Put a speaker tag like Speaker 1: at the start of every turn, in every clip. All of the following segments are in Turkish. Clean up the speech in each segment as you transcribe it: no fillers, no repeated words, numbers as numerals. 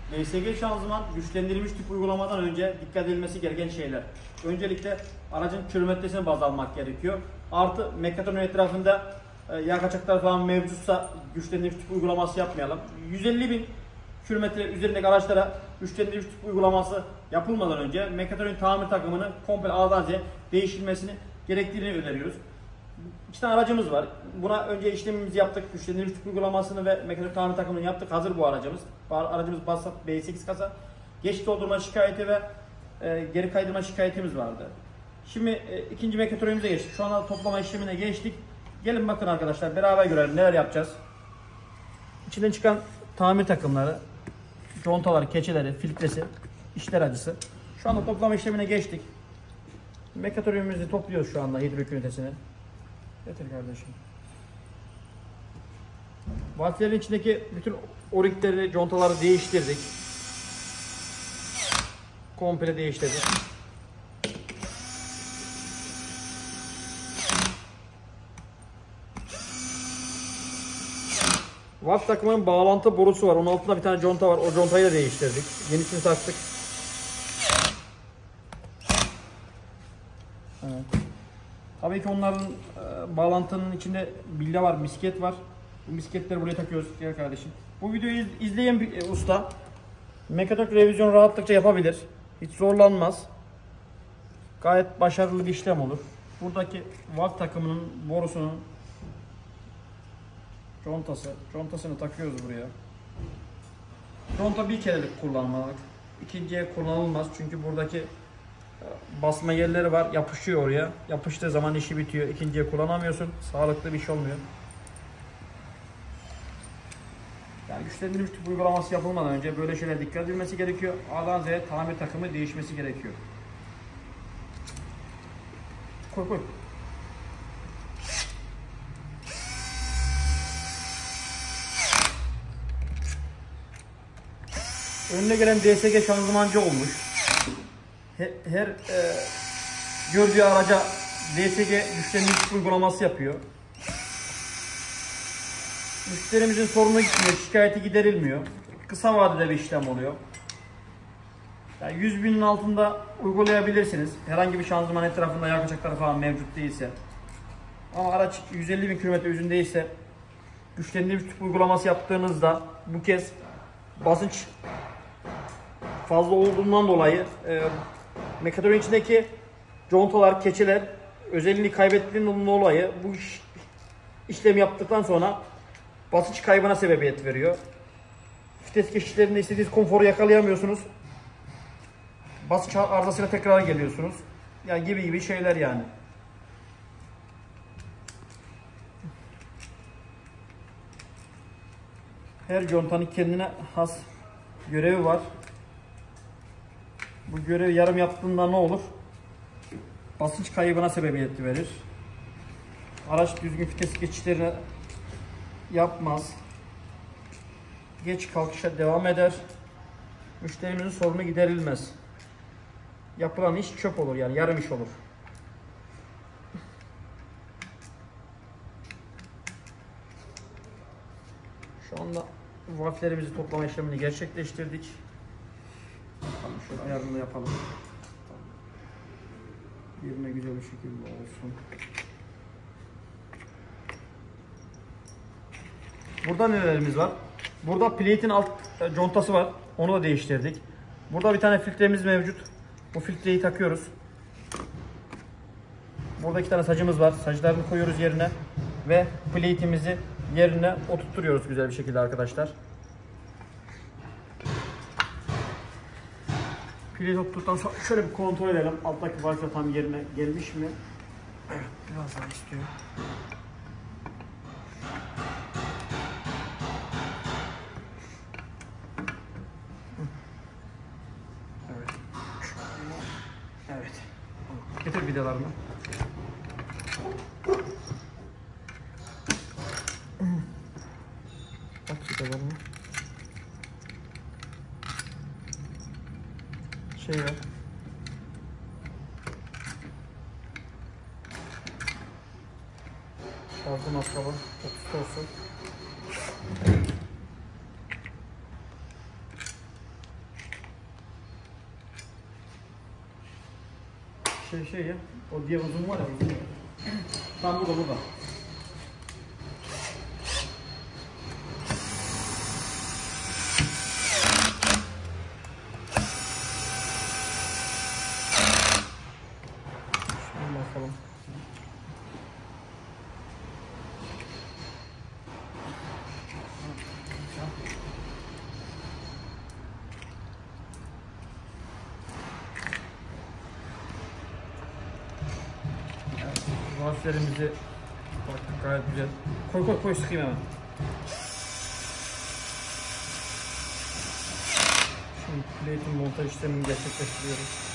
Speaker 1: DSG şanzıman güçlendirilmiş tip uygulamadan önce dikkat edilmesi gereken şeyler. Öncelikle aracın kilometresini baz almak gerekiyor. Artı mekatronik etrafında yağ kaçakları falan mevcutsa güçlendirilmiş tip uygulaması yapmayalım. 150.000 kilometre üzerindeki araçlara güçlendirilmiş tip uygulaması yapılmadan önce mekatronik tamir takımını komple A'dan Z'ye değiştirilmesini gerektiğini öneriyoruz. İki tane aracımız var. Buna önce işlemimizi yaptık. Güçlendirilmiş tip uygulamasını ve mekanik tamir takımını yaptık. Hazır bu aracımız. Aracımız Passat B8 kasa. Geç doldurma şikayeti ve geri kaydırma şikayetimiz vardı. Şimdi ikinci mekatroniğimize geçtik. Şu anda toplama işlemine geçtik. Gelin bakın arkadaşlar, beraber görelim neler yapacağız. İçinden çıkan tamir takımları, contaları, keçeleri, filtresi, içler acısı. Şu anda toplama işlemine geçtik. Mekatroniğimizi topluyoruz şu anda, hidrolik ünitesini. Getir kardeşim. Valflerin içindeki bütün orikleri, contaları değiştirdik. Komple değiştirdik. Valf takımının bağlantı borusu var. Onun altında bir tane conta var. O contayı da değiştirdik. Yenisini taktık. Evet. Tabii ki onların bağlantının içinde bilye var, misket var. Bu misketleri buraya takıyoruz. Gel kardeşim. Bu videoyu izleyen bir usta mekatronik revizyon rahatlıkça yapabilir. Hiç zorlanmaz. Gayet başarılı bir işlem olur. Buradaki valve takımının borusunun contasını takıyoruz buraya. Conta bir kerelik kullanmalık. İkinciye kullanılmaz çünkü buradaki basma yerleri var, yapışıyor oraya. Yapıştığı zaman işi bitiyor. İkinciye kullanamıyorsun. Sağlıklı bir iş olmuyor. Yani güçlendirilmiş tip uygulaması yapılmadan önce böyle şeylere dikkat edilmesi gerekiyor. A'dan Z'ye tamir takımı değişmesi gerekiyor. Koy. Önüne gelen DSG şanzımancı olmuş. Her gördüğü araca DSG güçlendirilmiş uygulaması yapıyor. Müşterimizin sorunu gitmiyor, şikayeti giderilmiyor. Kısa vadede bir işlem oluyor. Yani 100.000'in altında uygulayabilirsiniz. Herhangi bir şanzıman etrafında yağ kaçakları falan mevcut değilse. Ama araç 150.000 kilometre üzerindeyse güçlendirilmiş tip uygulaması yaptığınızda bu kez basınç fazla olduğundan dolayı mekatronik içindeki contalar, keçeler özelliğini kaybettiğinden dolayı bu işlemi yaptıktan sonra basınç kaybına sebebiyet veriyor. Vites geçişlerinde istediğiniz konforu yakalayamıyorsunuz. Basınç arızasıyla tekrar geliyorsunuz. Yani gibi şeyler yani. Her contanın kendine has görevi var. Bu görevi yarım yaptığında ne olur? Basınç kaybına sebebiyet verir. Araç düzgün vites geçişlerini yapmaz. Geç kalkışa devam eder. Müşterimizin sorunu giderilmez. Yapılan iş çöp olur, yani yarım iş olur. Şu anda valflerimizi toplama işlemini gerçekleştirdik. Tamam, şöyle ayarını yapalım. Yerine güzel bir şekilde olsun. Burada nelerimiz var? Burada plate'in alt contası var. Onu da değiştirdik. Burada bir tane filtremiz mevcut. Bu filtreyi takıyoruz. Burada iki tane sacımız var. Saclarını koyuyoruz yerine ve plate'imizi yerine oturtuyoruz güzel bir şekilde arkadaşlar. Plate oturttuktan sonra şöyle bir kontrol edelim. Alttaki valve tam yerine gelmiş mi? Evet, biraz daha istiyor. Evet. Evet. Getir vidalarını. Bak vidalarını. Şey var. Şarjı maskalı 30 olsun. Şey ya. O diğer uzun var ya. Uzun. Tam burada. Şuna bakalım. Valflerimizi baktık, gayet güzel. Koy sıkayım hemen. Şimdi plate'in montaj işlemini gerçekleştiriyoruz.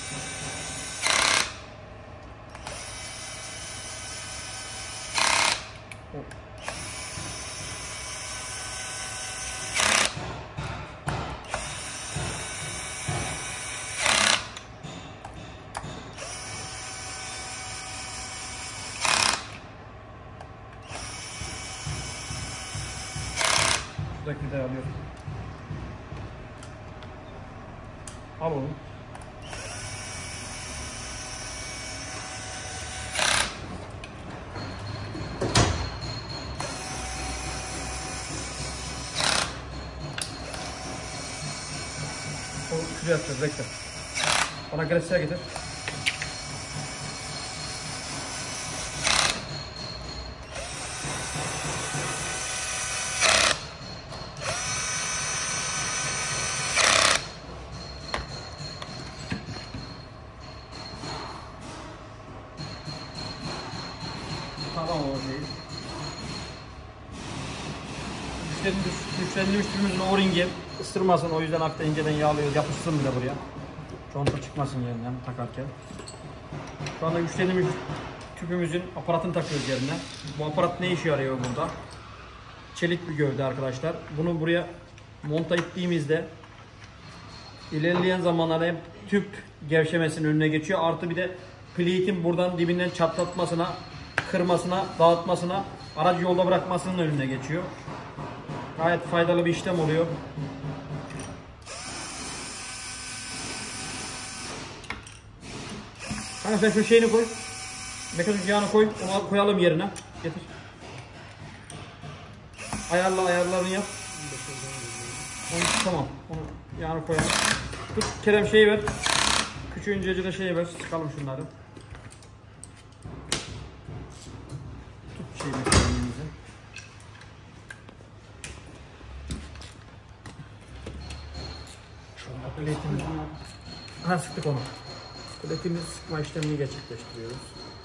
Speaker 1: Şuradaki de alıyorum. Al onu. Şuraya atacağız, bekle. Bana gresler getir. Tamam o değil. Güçlendirilmiş tümümüzün O-ringi ısırmasın, o yüzden hafiften inceden yağlıyoruz, yapışsın bile buraya. Conta çıkmasın yerinden takarken. Şu anda güçlendirilmiş tüpümüzün aparatını takıyoruz yerine. Bu aparat ne işe yarıyor burada? Çelik bir gövde arkadaşlar. Bunu buraya monta ettiğimizde ilerleyen zamanlarda hem tüp gevşemesinin önüne geçiyor, artı bir de plate'in buradan dibinden çatlatmasına, kırmasına, dağıtmasına, aracı yolda bırakmasının önüne geçiyor. Gayet faydalı bir işlem oluyor. Kanka sen şu şeyini koy. Mekanik yağını koy. Onu koyalım yerine. Getir. Ayarlarını yap. Onu, tamam. Onu yağını koyalım. Tut Kerem şeyi ver. Küçüğün cecine şeyi ver. Sıkalım şunları. Tut şeyi mekanikimizi. Plate'imizi. Ha, sıktık onu. Plate'imizi sıkma işlemini gerçekleştiriyoruz.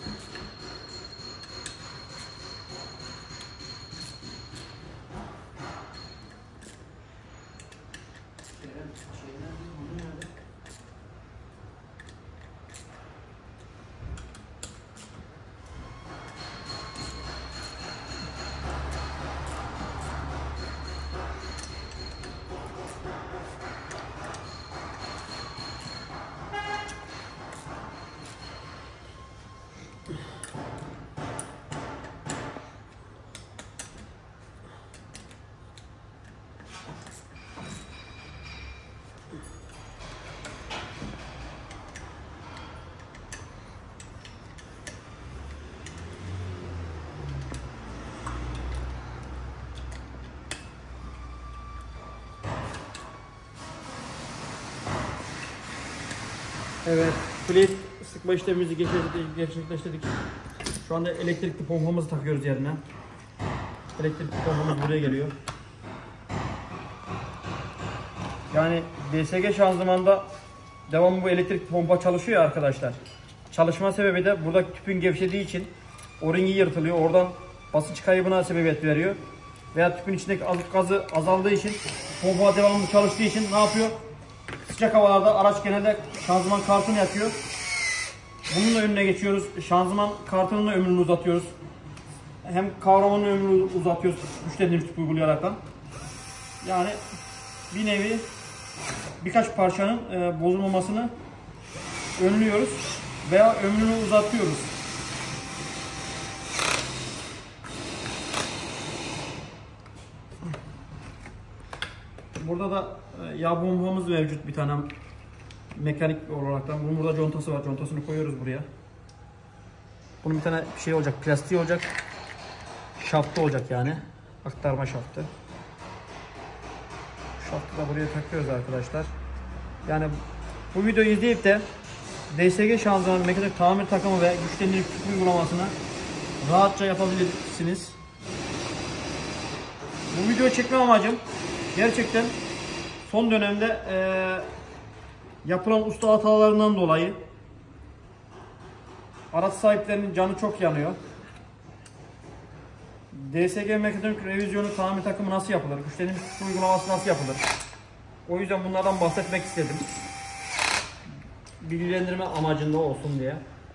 Speaker 1: Evet, plate sıkma işlemimizi gerçekleştirdik. Şu anda elektrikli pompamızı takıyoruz yerine. Elektrikli pompamız buraya geliyor. Yani DSG şanzımanda devamlı bu elektrikli pompa çalışıyor ya arkadaşlar. Çalışma sebebi de buradaki tüpün gevşediği için O-ringi yırtılıyor. Oradan basınç kaybına sebebiyet veriyor. Veya tüpün içindeki azot gazı azaldığı için, pompa devamlı çalıştığı için ne yapıyor? Sıcak havalarda araç genelde şanzıman kartını yakıyor. Bununla önüne geçiyoruz. Şanzıman kartının da ömrünü uzatıyoruz. Hem kavramanın ömrünü uzatıyoruz güçlendirilmiş tüp uygulayaraktan. Yani bir nevi birkaç parçanın bozulmamasını önlüyoruz veya ömrünü uzatıyoruz. Burada da yağ bombamız mevcut bir tane. Mekanik olaraktan bunun burada contası var. Contasını koyuyoruz buraya. Bunun bir tane şey olacak, plastiği olacak. Şaftı olacak yani. Aktarma şaftı. Şaftı da buraya takıyoruz arkadaşlar. Yani bu videoyu izleyip de DSG şanzıman mekanik tamir takımı ve güçlendirici uygulamasını rahatça yapabilirsiniz. Bu videoyu çekme amacım gerçekten son dönemde yapılan usta hatalarından dolayı araç sahiplerinin canı çok yanıyor. DSG mekatronik revizyonu tamir takımı nasıl yapılır? Güçlendirici uygulaması nasıl yapılır? O yüzden bunlardan bahsetmek istedim. Bilgilendirme amacında olsun diye.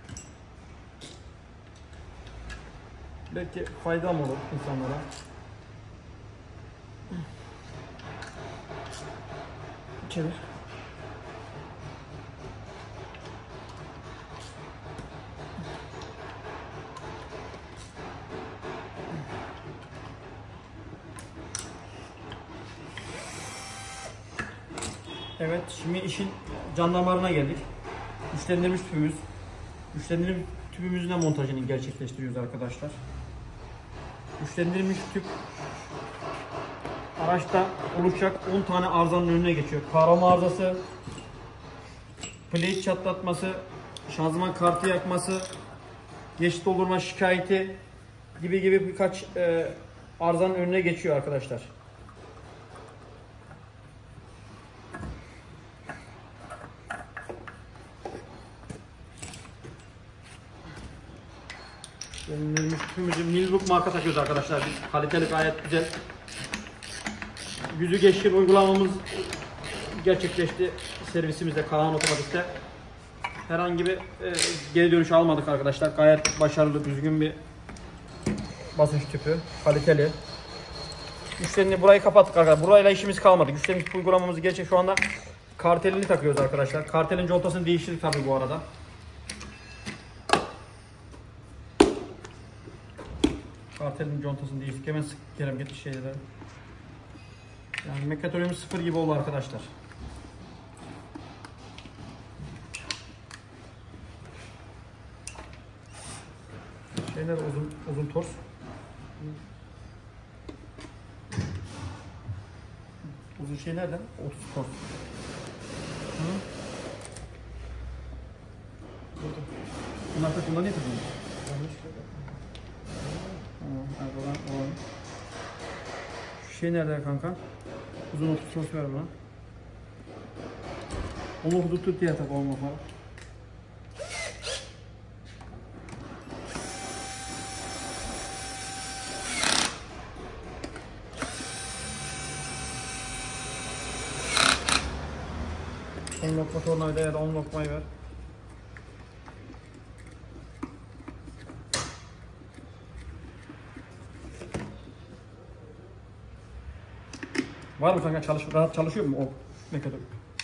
Speaker 1: Belki faydam olur insanlara. Çevir. Evet, şimdi işin can damarına geldik. Güçlendirilmiş tüpümüz. Güçlendirilmiş tüpümüzün de montajını gerçekleştiriyoruz arkadaşlar. Güçlendirilmiş tüp araçta oluşacak 10 tane arızanın önüne geçiyor. Kavrama arızası, plate çatlatması, şanzıman kartı yakması, geç doldurma şikayeti gibi birkaç arızanın önüne geçiyor arkadaşlar. Tüpümüzü Milbuk marka takıyoruz arkadaşlar. Biz kaliteli, gayet güzel. Yüzü geçir uygulamamız gerçekleşti servisimizde, Karahan Otomatik'te. Herhangi bir geri dönüş almadık arkadaşlar. Gayet başarılı, düzgün bir basınç tüpü, kaliteli. Güçlerini burayı kapattık arkadaşlar. Burayla işimiz kalmadı. Güçlerini uygulamamızı gerçek şu anda kartelini takıyoruz arkadaşlar. Kartelin contasını değiştirdik tabii bu arada. Kartelin contasını değiştirdik. Hemen sık kerem getir şeyleri. Yani mekatronik sıfır gibi oldu arkadaşlar. Şeyler uzun tors. Uzun şey nereden? 30 tors. Bunlar takımda ne takımda? Şu şey nerede kanka? Uzun 30 tors ver bana. Onu hudut diye tak olma falan. On lokma tornavida ya da 10 lokmayı ver. Var mı kanka, rahat çalışıyor mu o mekatronik?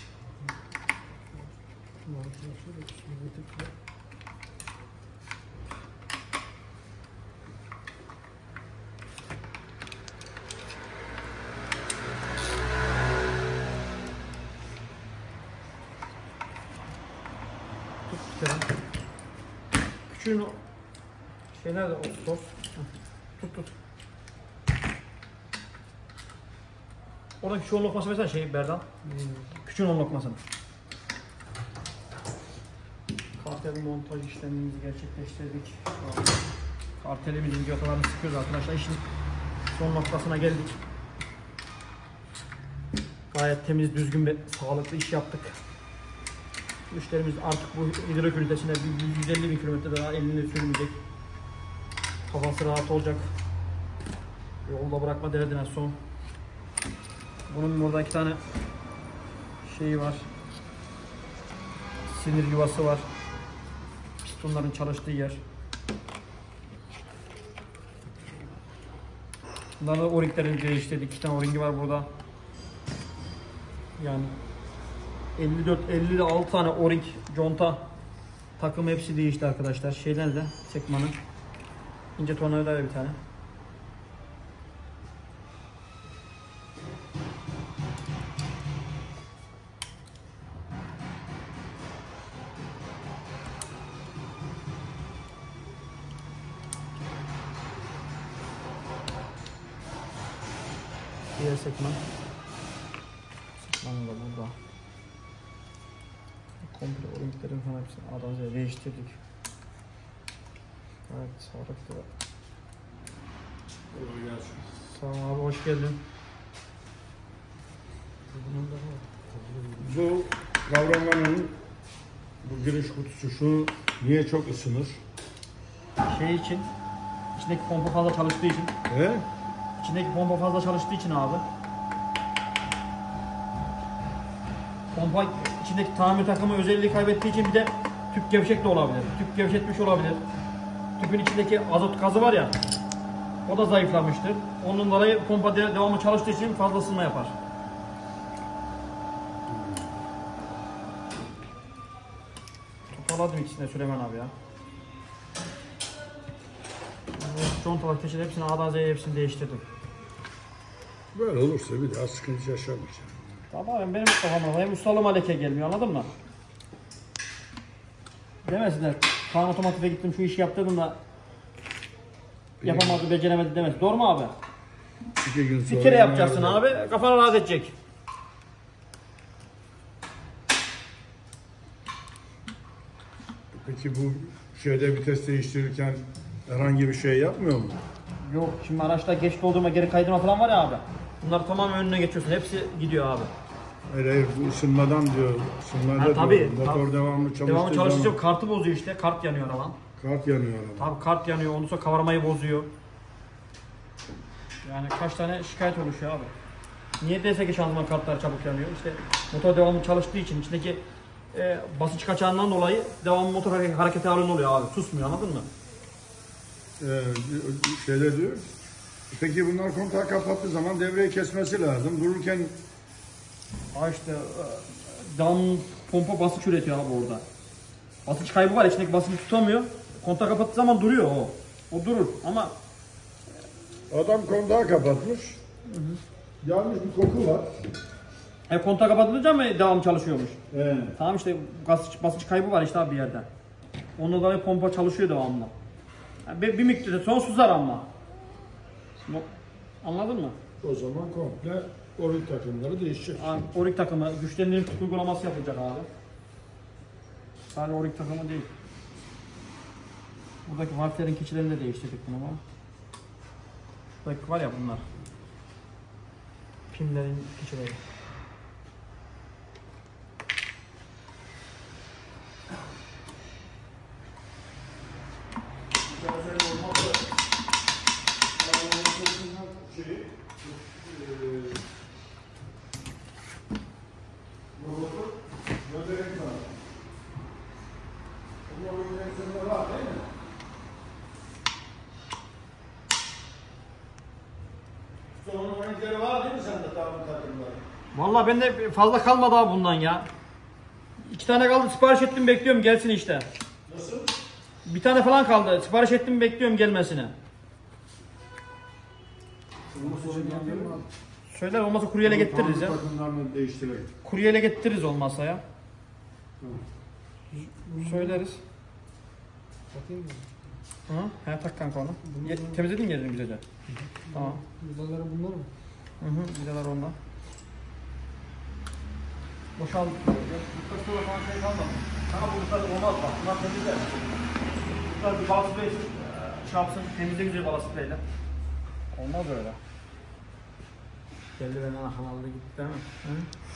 Speaker 1: Küçüğün şey nerede o sos? Tut. Oradaki şu 10 lokması mesela şey Berdan. Küçüğün 10 lokmasını. Kartel montaj işlemimizi gerçekleştirdik. Kartelimizin civatalarını sıkıyoruz arkadaşlar. İşin son noktasına geldik. Gayet temiz, düzgün ve sağlıklı iş yaptık. Müşterimiz artık bu hidrolik ünitesine 150 bin kilometre daha elini sürmeyecek. Kafası rahat olacak. Yolda bırakma derdine son. Bunun burada 2 tane şeyi var. Sinir yuvası var. Pistonların çalıştığı yer. Bunların da o-ringlerini değiştirdik. 2 tane o-ringi var burada. Yani 54-56 tane o-ring conta takımı hepsi değişti arkadaşlar. Şeyden de sekmanın ince tornavida da bir tane. Diğer sekman. Sekmanı da burada. Komple o-ringlerin falan hepsini adamca değiştirdik. Evet, sağlıklı. Sağ ol abi, hoş geldin.
Speaker 2: Bu kavramanın bu giriş kutusu şu niye çok ısınır?
Speaker 1: Şey için, içindeki pompa fazla çalıştığı için. İçindeki pompa fazla çalıştığı için abi. Pompa içindeki tamir takımı özelliği kaybettiği için bir de tüp gevşek de olabilir. Tüp gevşetmiş olabilir. Tüpün içindeki azot gazı var ya, o da zayıflamıştır. Onun dolayı pompa devamlı çalıştığı için fazla ısınma yapar. Toparladım ikisini de Süleyman abi ya. Contalar, teşhir hepsini A'dan Z'ye hepsini değiştirdim.
Speaker 2: Böyle olursa bir daha sıkıntı yaşamayacağım.
Speaker 1: Tamam, benim kafamda hem ustalığıma leke gelmiyor, anladın mı? Demesinler, Kaan Otomotiv'e gittim şu işi yaptırdım da yapamadı, beceremedi demez. Doğru mu abi?
Speaker 2: 2 gün sonra
Speaker 1: Bir kere yapacaksın abi, kafana rahat edecek.
Speaker 2: Peki bu şeyde vites değiştirirken herhangi bir şey yapmıyor mu?
Speaker 1: Yok, şimdi araçta geç doldurma, geri kaydırma falan var ya abi. Bunlar tamamen önüne geçiyorsun, hepsi gidiyor abi.
Speaker 2: Hayır, bu ısınmadan diyor. Isınmada
Speaker 1: tabii,
Speaker 2: diyor. Motor devamlı çalıştığı
Speaker 1: Devamlı çalışınca
Speaker 2: zaman
Speaker 1: kartı bozuyor işte, kart yanıyor falan.
Speaker 2: kart yanıyor araba.
Speaker 1: Tabii kart yanıyor, ondan sonra kavramayı bozuyor. Yani kaç tane şikayet oluşuyor abi. Niye DSG şanzıman kartlar çabuk yanıyor? İşte motor devamlı çalıştığı için içindeki basınç kaçağından dolayı devamlı motor hareketi halinde oluyor abi. Susmuyor, anladın mı?
Speaker 2: Şeyde diyor. Peki bunlar kontağı kapattığı zaman devreyi kesmesi lazım. Dururken
Speaker 1: İşte devamlı pompa basınç üretiyor abi orada. Basınç kaybı var, içindeki basıncı tutamıyor. Kontağı kapattığı zaman duruyor o. O durur ama
Speaker 2: adam kontağı kapatmış. Yanlış bir koku var.
Speaker 1: kontağı kapatılınca mı devamlı çalışıyormuş?
Speaker 2: Evet.
Speaker 1: Tamam işte basınç kaybı var işte abi bir yerde. Ondan dolayı pompa çalışıyor devamlı. Yani bir miktar sonra susar ama. Anladın mı?
Speaker 2: O zaman komple orik takımları değişecek.
Speaker 1: Abi, orik takımı, güçlendirim tüp uygulaması yapılacak abi. Sadece orik takımı değil. Buradaki valflerin keçilerini de değiştirdik bunu ama. Buradaki var ya bunlar. Pimlerin keçileri.
Speaker 2: Var değil mi sende tamir takımları?
Speaker 1: Vallahi bende fazla kalmadı abi bundan ya. 2 tane kaldı, sipariş ettim, bekliyorum gelsin işte.
Speaker 2: Nasıl?
Speaker 1: Bir tane falan kaldı, sipariş ettim, bekliyorum gelmesini. Söyler, olmasa kuryeyle getiririz ya.
Speaker 2: Takımlarını değiştirelim.
Speaker 1: Kuryeyle getiririz olmazsa ya. Söyleriz.
Speaker 3: Bakayım mı?
Speaker 1: Hı? He, tak kanka onu. Temizledin mi yerini güzelce? Tamam.
Speaker 3: Vidaları bunlar mı?
Speaker 1: Hı hı, vidalar onda. Boşal. Burada falan şey kalmadı. Ama burada olmaz bak. Bunlar temizler. Burada bir bal sprey şey yapsın, temizle güzel bal spreyle. Olmaz öyle. Geldi benden akan aldı gitti değil mi? Hı?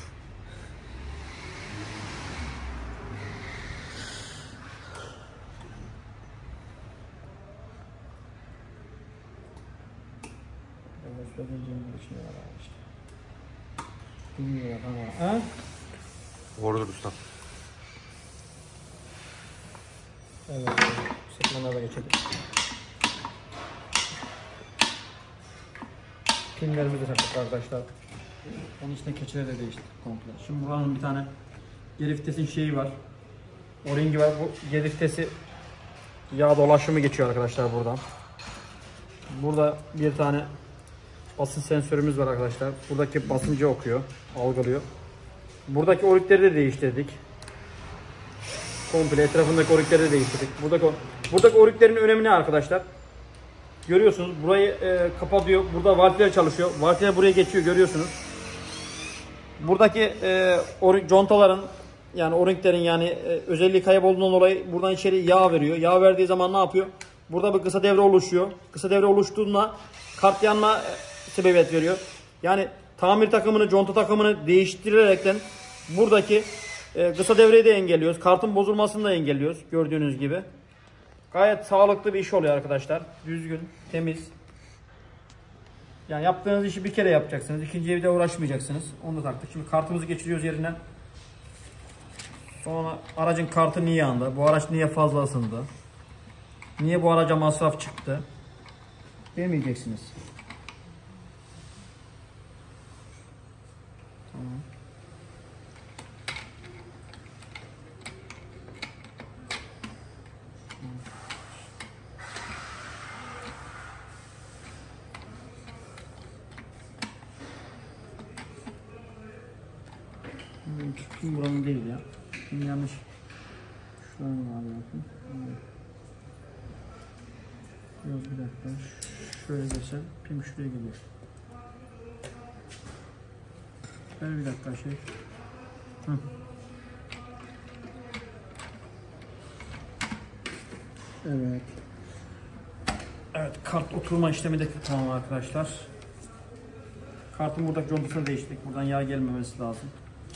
Speaker 1: Söyleyeceğim bir şey var abi işte. Bilmiyorum ama. Ha?
Speaker 4: Doğrudur usta.
Speaker 1: Evet. Sekmanlara da geçelim. Pinlerimizi de taktık arkadaşlar. Onun içinde keçileri de değiştirdik komple. Şimdi buranın bir tane geri vitesin şeyi var. O-ringi var. Bu geri vitesi yağ dolaşımı geçiyor arkadaşlar buradan. Burada bir tane basınç sensörümüz var arkadaşlar. Buradaki basıncı okuyor, algılıyor. Buradaki orikleri de değiştirdik. Komple etrafındaki orikleri de değiştirdik. Buradaki oriklerin önemi ne arkadaşlar? Görüyorsunuz burayı kapatıyor. Burada valfler çalışıyor. Valfler buraya geçiyor, görüyorsunuz. Buradaki contaların yani o-ringlerin yani özelliği kaybolduğundan dolayı buradan içeri yağ veriyor. Yağ verdiği zaman ne yapıyor? Burada bir kısa devre oluşuyor. Kısa devre oluştuğunda kart yanma sebebiyet veriyor. Yani tamir takımını, conta takımını değiştirerekten buradaki kısa devreyi de engelliyoruz. Kartın bozulmasını da engelliyoruz gördüğünüz gibi. Gayet sağlıklı bir iş oluyor arkadaşlar. Düzgün, temiz. Yani yaptığınız işi bir kere yapacaksınız. İkinciye bir de uğraşmayacaksınız. Onu da taktık. Şimdi kartımızı geçiriyoruz yerine. Sonra aracın kartı niye yandı? Bu araç niye fazla ısındı? Niye bu araca masraf çıktı? Demeyeceksiniz. Tamam. Kim buranın değil ya. Kim yanlış. Şuranın abi bakın. Yok bir dakika. Şöyle desem pim şuraya geliyor. Ver bir dakika şey. Hı. Evet. Evet, kart oturma işlemi de tamam arkadaşlar. Kartın buradaki contasını değiştirdik. Buradan yağ gelmemesi lazım.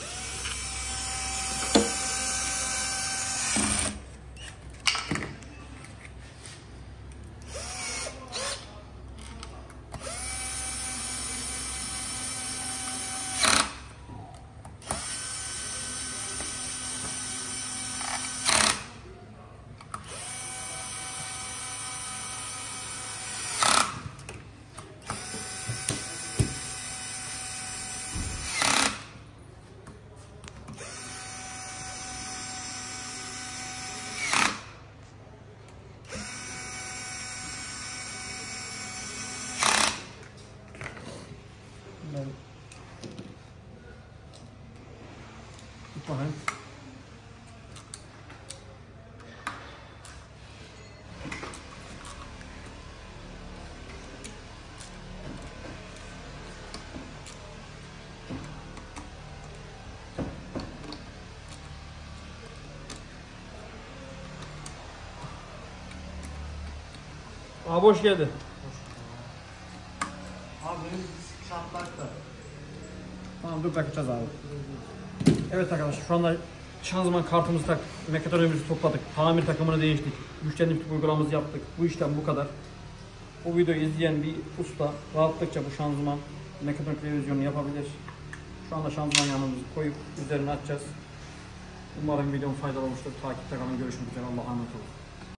Speaker 1: Bakayım. Abi hoş geldin.
Speaker 3: Abi benim çatlakta.
Speaker 1: Tamam dur bakacağız abi. Evet arkadaşlar şu anda şanzıman kartımızı taktık, mekatronikimizi topladık, tamir takımını değiştik, güçlendirme uygulamamızı yaptık. Bu işlem bu kadar. Bu videoyu izleyen bir usta rahatlıkça bu şanzıman mekatronik revizyonunu yapabilir. Şu anda şanzıman yanımızı koyup üzerine açacağız. Umarım videom faydalı olmuştur. Takipte kalın, görüşmek üzere. Allah'a emanet olun.